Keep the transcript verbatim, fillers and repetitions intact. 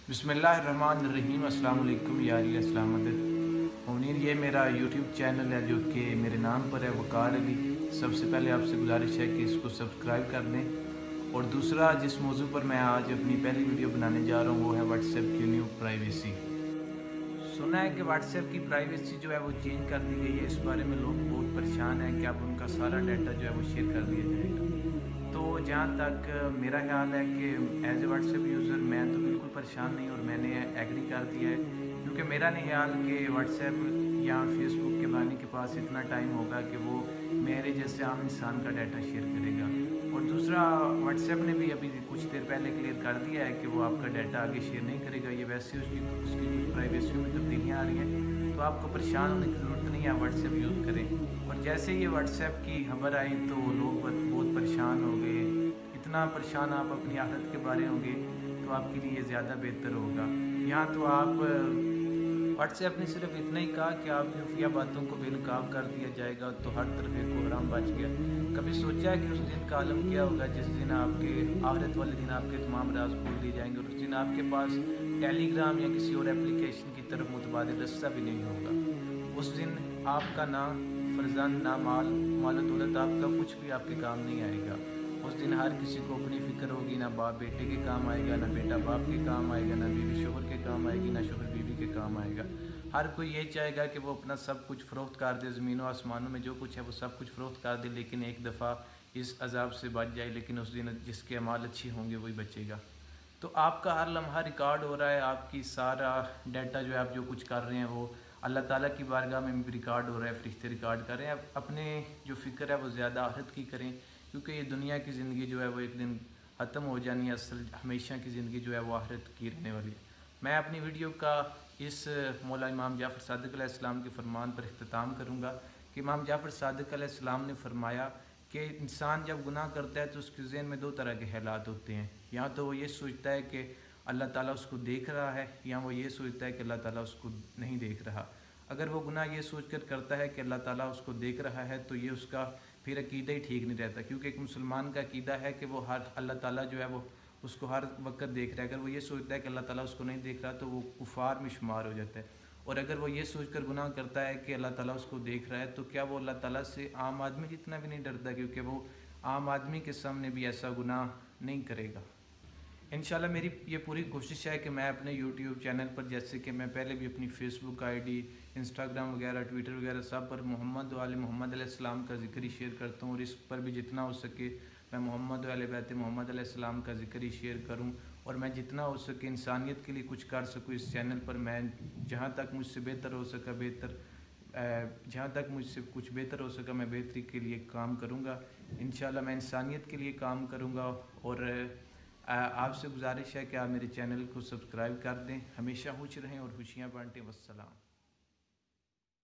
بسم اللہ الرحمن الرحیم۔ السلام علیکم یاری اسلام علیکم امین۔ یہ میرا یوٹیوب چینل ہے جو کہ میرے نام پر ہے، وقار علی۔ سب سے پہلے آپ سے گزارش ہے کہ اس کو سبسکرائب کر دیں، اور دوسرا جس موضوع پر میں آج اپنی پہلی ویڈیو بنانے جا رہا ہوں وہ ہے واٹس ایپ کی نیو پرائیویسی۔ سنا ہے کہ واٹس ایپ کی پرائیویسی جو ہے وہ چینج کر دی گئی ہے۔ اس بارے میں لوگ بہت پریشان ہیں کہ اب ان کا سارا ڈیٹا جو ہے وہ شیئر کر دیا جائے گا۔ تو جہاں تک میرا خیال ہے کہ as a WhatsApp user میں تو بالکل پریشان نہیں، اور میں نے ایگری کر دیا ہے، کیونکہ میرا نہیں خیال کہ واٹس ایپ یا فیس بک کے بانی کے پاس اتنا ٹائم ہوگا کہ وہ میرے جیسے عام انسان کا ڈیٹا شیئر کرے گا۔ اور دوسرا، واٹس ایپ نے بھی ابھی کچھ دیر پہلے کلیئر کر دیا ہے کہ وہ آپ کا ڈیٹا آگے شیئر نہیں کرے گا۔ یہ ویسے اس کی اس کی کچھ پرائیویسی میں تبدیلیاں آ رہی ہیں، تو آپ کو پریشان ہونے کی ضرورت نہیں ہے، واٹس ایپ یوز کریں۔ اور جیسے یہ واٹس ایپ کی خبر آئی تو لوگ بہت پریشان ہو گئے۔ اتنا پریشان آپ اپنی حالت کے بارے ہوں گے تو آپ کے لیے زیادہ بہتر ہوگا۔ یہاں تو آپ واٹس ایپ نے صرف اتنا ہی کہا کہ آپ کی خفیہ باتوں کو بے نقاب کر دیا جائے گا تو ہر طرف ایک کوہرام بچ گیا۔ کبھی سوچا ہے کہ اس دن کا عالم کیا ہوگا جس دن آپ کے آخرت والے دن آپ کے تمام راز کھول دیے جائیں گے، اور اس دن آپ کے پاس ٹیلی گرام یا کسی اور اپلیکیشن کی طرف متبادل رستہ بھی نہیں ہوگا۔ اس دن آپ کا نہ فرزند، نہ مال مال و دولت، آپ کا کچھ بھی آپ کے کام نہیں آئے گا۔ اس دن ہر کسی کو اپنی فکر ہوگی، نہ باپ بیٹے کے کام آئے گا، نہ بیٹا باپ کے کام آئے گا، نہ بیوی شوہر کے کام آئے گی، نہ شوہر بیوی کے کام آئے گا۔ ہر کوئی یہ چاہے گا کہ وہ اپنا سب کچھ فروخت کر دے، زمین و آسمانوں میں جو کچھ ہے وہ سب کچھ فروخت کر دے، لیکن ایک دفعہ اس عذاب سے بچ جائے۔ لیکن اس دن جس کے اعمال اچھی ہوں گے وہی بچے گا۔ تو آپ کا ہر لمحہ ریکارڈ ہو رہا ہے، آپ کی سارا ڈیٹا جو ہے آپ جو کچھ کر رہے ہیں وہ اللہ تعالیٰ کی بارگاہ میں بھی ریکارڈ ہو رہا ہے، فرشتے ریکارڈ کر رہے ہیں۔ اپنے جو فکر ہے وہ زیادہ آخرت کی کریں، کیونکہ یہ دنیا کی زندگی جو ہے وہ ایک دن ختم ہو جانی ہے، اصل ہمیشہ کی زندگی جو ہے وہ آخرت کی رہنے والی ہے۔ میں اپنی ویڈیو کا اس مولا امام جعفر صادق علیہ السلام کے فرمان پر اختتام کروں گا کہ امام جعفر صادق علیہ السلام نے فرمایا کہ انسان جب گناہ کرتا ہے تو اس کے ذہن میں دو طرح کے خیالات ہوتے ہیں۔ یا تو وہ یہ سوچتا ہے کہ اللہ تعالیٰ اس کو دیکھ رہا ہے، یا وہ یہ سوچتا ہے کہ اللہ تعالیٰ اس کو نہیں دیکھ رہا۔ اگر وہ گناہ یہ سوچ کر کرتا ہے کہ اللہ تعالیٰ اس کو دیکھ رہا ہے تو یہ اس کا پھر عقیدہ ہی ٹھیک نہیں رہتا، کیونکہ ایک مسلمان کا عقیدہ ہے کہ وہ ہر اللہ تعالیٰ جو ہے وہ اس کو ہر وقت دیکھ رہا ہے۔ اگر وہ یہ سوچتا ہے کہ اللہ تعالیٰ اس کو نہیں دیکھ رہا تو وہ کفار میں شمار ہو جاتا ہے۔ اور اگر وہ یہ سوچ کر گناہ کرتا ہے کہ اللہ تعالیٰ اس کو دیکھ رہا ہے تو کیا وہ اللہ تعالیٰ سے عام آدمی جتنا بھی نہیں ڈرتا، کیونکہ وہ عام آدمی کے سامنے بھی ایسا گناہ نہیں کرے گا۔ انشاءاللہ میری یہ پوری کوشش ہے کہ میں اپنے یوٹیوب چینل پر، جیسے کہ میں پہلے بھی اپنی Facebook ID, Instagram وغیرہ، ٹویٹر وغیرہ سب پر محمد و آل محمد علیہ السلام کا ذکر ہی شیئر کرتا ہوں، اور اس پر بھی جتنا ہو سکے میں محمد و اہل بیت محمد علیہ السلام کا ذکر ہی شیئر کروں، اور میں جتنا ہو سکے انسانیت کے لیے کچھ کر سکوں اس چینل پر۔ میں جہاں تک مجھ سے بہتر ہو سکا بہتر جہاں تک مجھ سے کچھ بہتر ہو سکا میں بہتری کے لیے کام کروں گا۔ انشاءاللہ میں انسانیت کے لیے کام کروں گا، اور آپ سے گزارش ہے کہ آپ میرے چینل کو سبسکرائب کر دیں۔ ہمیشہ خوش رہیں اور خوشیاں بانٹیں۔ والسلام۔